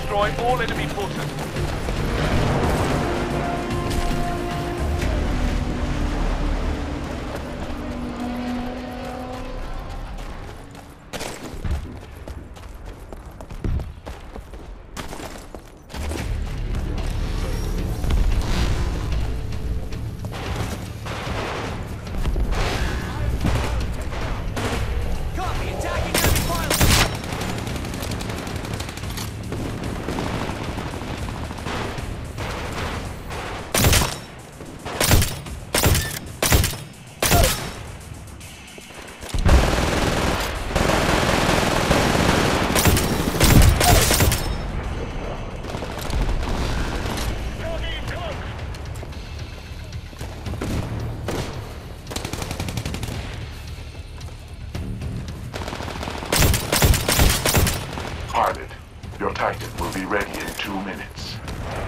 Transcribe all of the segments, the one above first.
destroy all enemy forces. Pilot, your Titan will be ready in 2 minutes.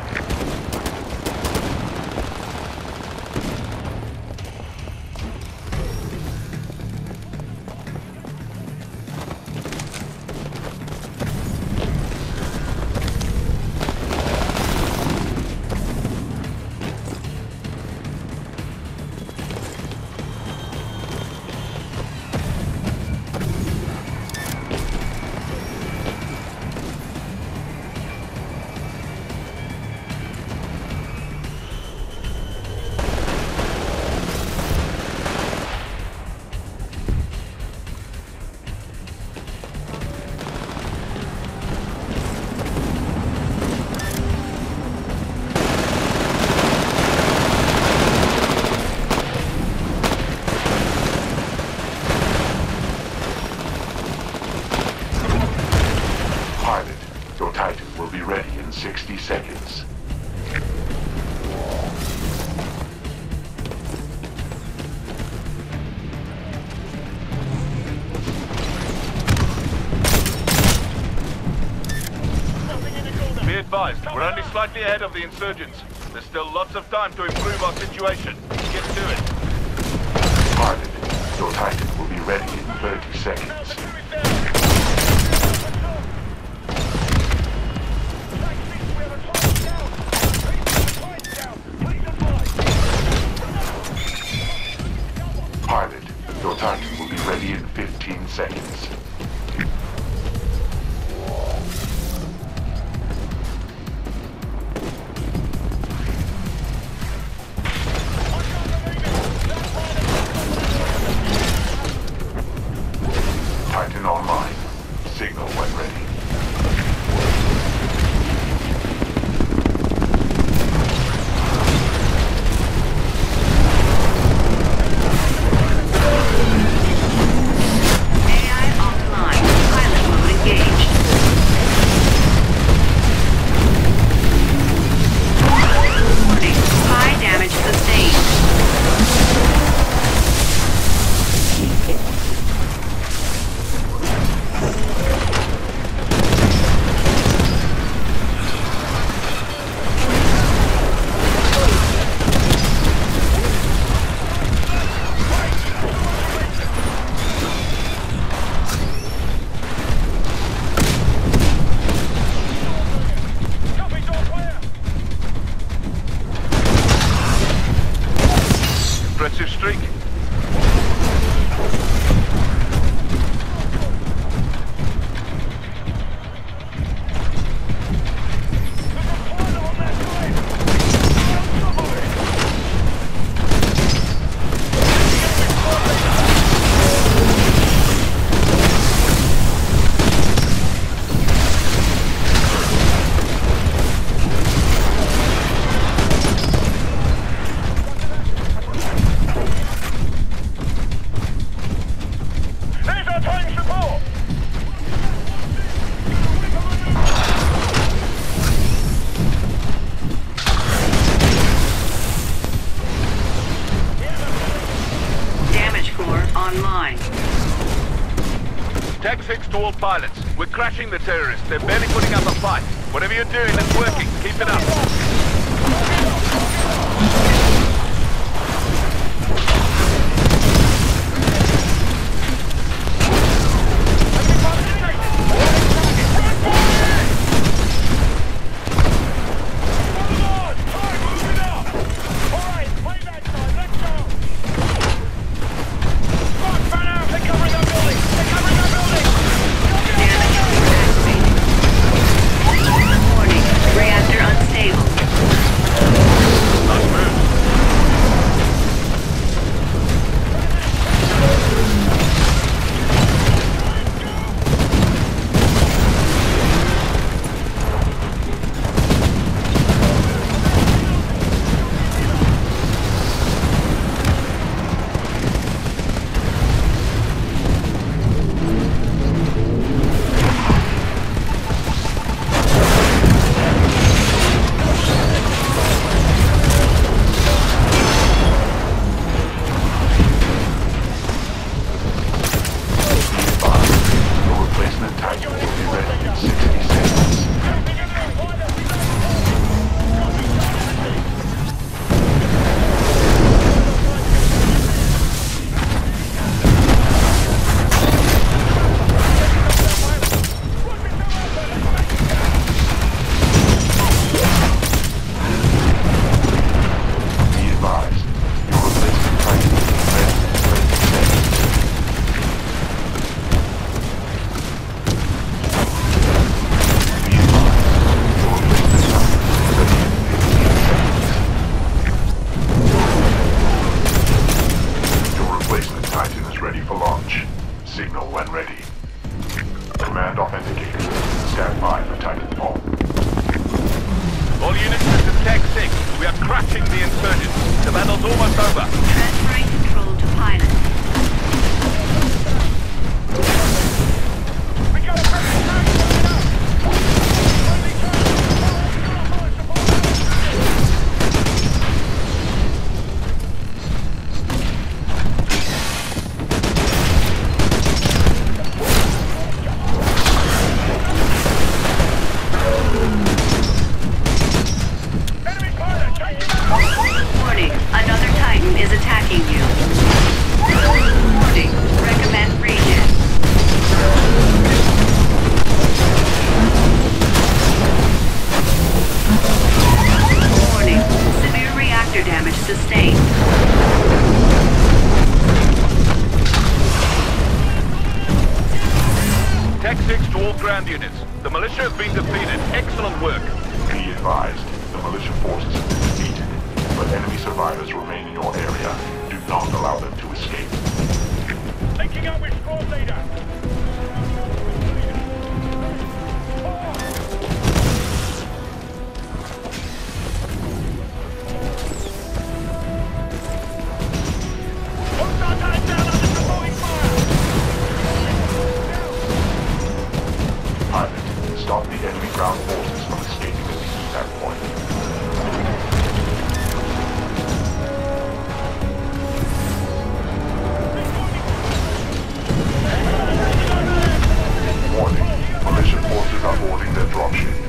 Pilot, your Titan will be ready in 60 seconds. Be advised, we're only slightly ahead of the insurgents. There's still lots of time to improve our situation. Get to it. Pilot, your Titan will be ready in 30 seconds. Pilot, your Titan will be ready in 15 seconds. Titan online. Signal when ready. AI offline. Pilot mode engaged. Warning. High damage sustained. Impressive streak. Damage core online. Tag 6 to all pilots. We're crashing the terrorists. They're barely putting up a fight. Whatever you're doing, it's working. Keep it up. insurgents. The battle's almost over. Transferring control to pilot. We got a perfect target coming up! Friendly target! Enemy pilot, take him out! Warning, another Titan is attacking you. Warning, recommend regen. Warning, severe reactor damage sustained. Tech 6 to all ground units. The militia has been defeated. Excellent work. Be advised, the militia forces have been defeated, but enemy survivors remain in your area. Do not allow them to escape. Linking up with squad leader! Hostile tank down under supporting fire! Pilot, stop the enemy ground forces from escaping the evac point. Warning, militia forces are boarding their dropship.